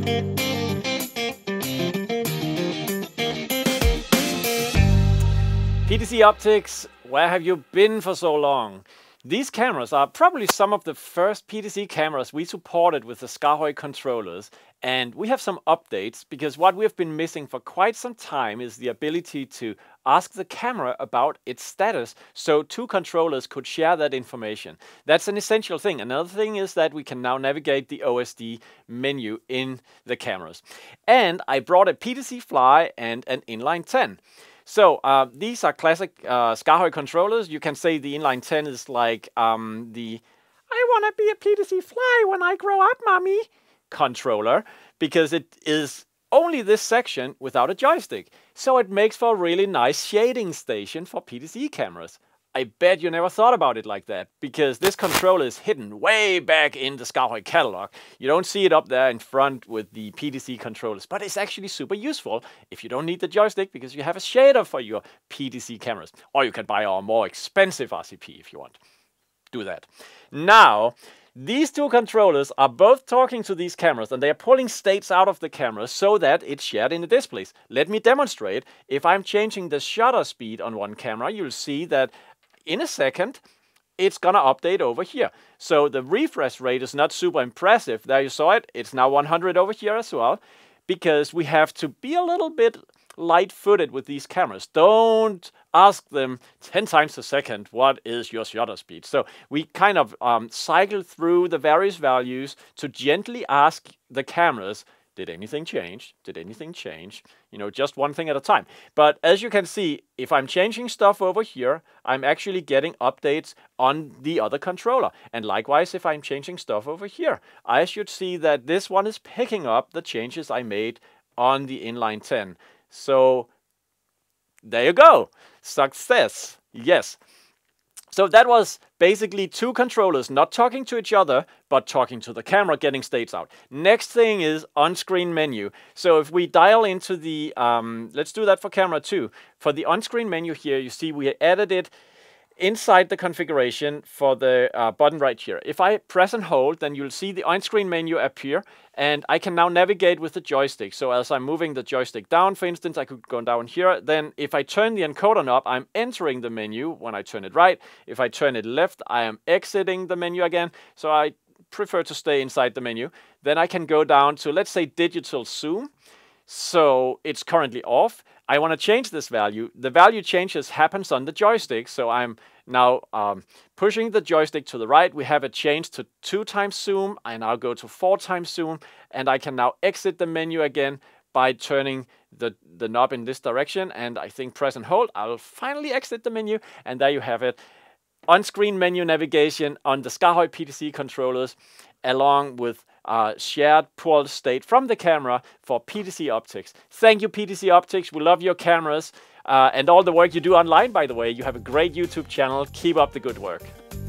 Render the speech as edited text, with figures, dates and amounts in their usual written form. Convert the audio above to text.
PTZ Optics, where have you been for so long? These cameras are probably some of the first PTZ cameras we supported with the SKAARHOJ controllers, and we have some updates because what we've been missing for quite some time is the ability to ask the camera about its status so two controllers could share that information. That's an essential thing. Another thing is that we can now navigate the OSD menu in the cameras. And I brought a PTZ Fly and an inline 10. So these are classic SKAARHOJ controllers. You can say the inline 10 is like the I want to be a PTZ Fly when I grow up, mommy controller, because it is only this section without a joystick. So it makes for a really nice shading station for PTZ cameras. I bet you never thought about it like that, because this controller is hidden way back in the SKAARHOJ catalog. You don't see it up there in front with the PTZ controllers, but it's actually super useful if you don't need the joystick because you have a shader for your PTZ cameras. Or you can buy our more expensive RCP if you want. Do that. Now, these two controllers are both talking to these cameras and they are pulling states out of the camera so that it's shared in the displays. Let me demonstrate. If I'm changing the shutter speed on one camera, you'll see that in a second, it's gonna update over here. So the refresh rate is not super impressive. There you saw it. It's now 100 over here as well, because we have to be a little bit light-footed with these cameras. Don't ask them 10 times a second, what is your shutter speed? So we kind of cycle through the various values to gently ask the cameras, did anything change? Did anything change? You know, just one thing at a time. But as you can see, if I'm changing stuff over here, I'm actually getting updates on the other controller. And likewise, if I'm changing stuff over here, I should see that this one is picking up the changes I made on the inline 10. So there you go. Success. Yes. So that was basically two controllers not talking to each other, but talking to the camera, getting states out. Next thing is on-screen menu. So if we dial into the, let's do that for camera 2. For the on-screen menu here, you see we added it inside the configuration for the button right here. If I press and hold, then you'll see the on-screen menu appear, and I can now navigate with the joystick. So as I'm moving the joystick down, for instance, I could go down here. Then if I turn the encoder knob, I'm entering the menu when I turn it right. If I turn it left, I am exiting the menu again. So I prefer to stay inside the menu. Then I can go down to, let's say, digital zoom. So it's currently off. I want to change this value. The value changes happens on the joystick. So I'm now pushing the joystick to the right. We have it changed to 2 times zoom. I now go to 4 times zoom. And I can now exit the menu again by turning the knob in this direction. And I think press and hold. I'll finally exit the menu. And there you have it. On-screen menu navigation on the SKAARHOJ PTZ controllers, along with shared pull state from the camera for PTZ Optics. Thank you, PTZ Optics. We love your cameras and all the work you do online, by the way. You have a great YouTube channel. Keep up the good work.